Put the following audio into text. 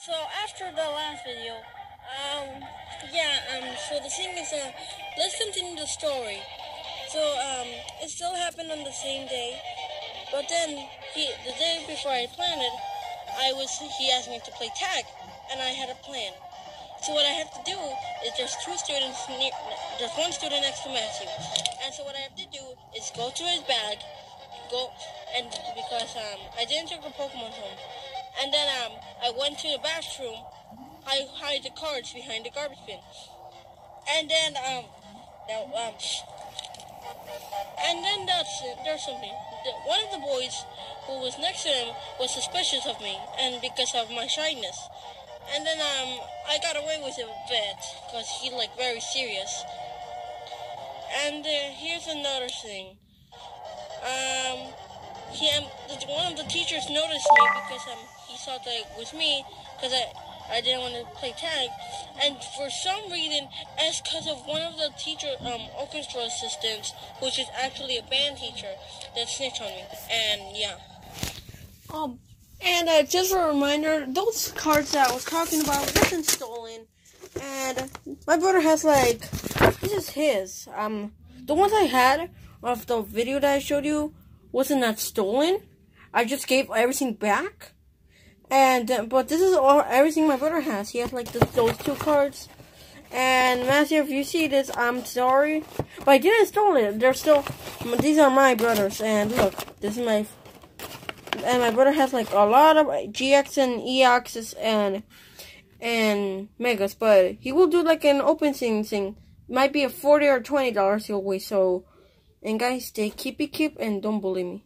So after the last video, so the thing is, let's continue the story. So, it still happened on the same day, but then the day before I planned it, he asked me to play tag, and I had a plan. So what I have to do is there's one student next to Matthew, and so what I have to do is go to his bag, because I didn't take a Pokemon home, and then I went to the bathroom. I hide the cards behind the garbage bin, and then there's something. One of the boys who was next to him was suspicious of me, and because of my shyness. And then I got away with it a bit because he's like very serious. And here's another thing. One of the teachers noticed me because he thought that it was me because I didn't want to play tag. And for some reason, it's because of one of the orchestra assistants, which is actually a band teacher, that snitched on me. And yeah. And just a reminder, those cards that I was talking about wasn't stolen. And my brother has this is his. The ones I had of the video that I showed you wasn't that stolen. I just gave everything back. But this is everything my brother has. He has those two cards. And Matthew, if you see this, I'm sorry, but I didn't steal it. These are my brothers. And look, this is my. And my brother has a lot of GX and EXs and Megas, but he will do an open thing. Might be a $40 or $20 he'll waste. So, and guys, stay keep and don't bully me.